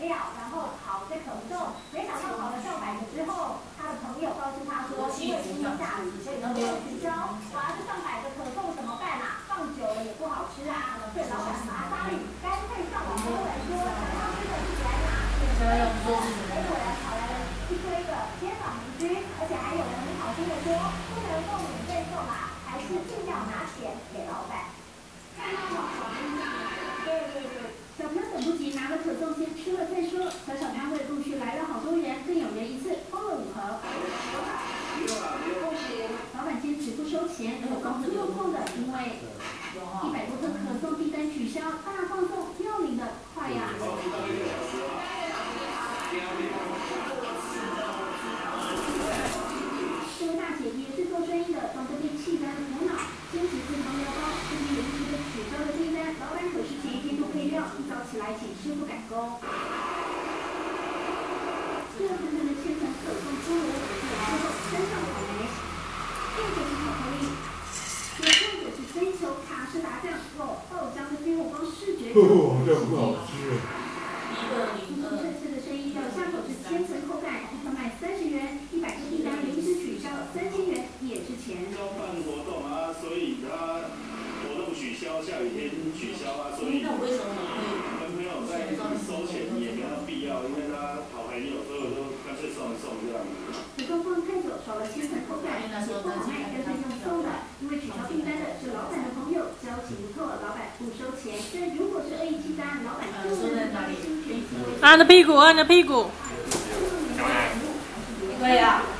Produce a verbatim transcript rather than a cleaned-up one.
料，然后烤这可颂，没想到烤了上百个之后，他的朋友告诉他说，因为今天假期，所以都没有取消。哇，这上百个可颂怎么办啊？放久了也不好吃啊，所以老板麻发力，干脆上网 po 文说，想要吃的自己来拿，免费送。结果呢，跑来了一堆的街坊邻居，而且还有人很好心的说，不能够免费送啊，还是尽量拿钱给老板。对对对。 小朋友等不及，拿了可颂先吃了再说。小小摊位陆续来了好多人，更有人一次封了五盒。老板坚持不收钱，可送是有空的，因为一百多颗可颂订单取消，大放送要领的快呀！这位大姐也是做生意的，装着被气干的头脑，坚持自掏腰包，对于临时被取消的订单，老板可是前一天就配料，一早起来请师傅赶工。热腾腾的千层可颂出炉，有时候山上草莓，这个是巧克力，有时候也是追求卡士达酱，哦，爆浆的给我光视觉就哦，这不好吃。 轻松这次的生意掉下口是千层口感，一颗卖三十元，一百个订单临时取消，三千元也是钱。 要办活动啊，所以他活动取消，下雨天取消啊，所以跟朋友在收钱也没有必要，因为他好朋友，所以我就干脆送一送这样。 不够放太久，少了千层口感，也不好卖，干脆用送的。因为取消订单的是老板的朋友，交情不错，老板不收钱。但如果是恶意寄单，老板就能拿侵权行为。 按着屁股，按着屁股。 对呀。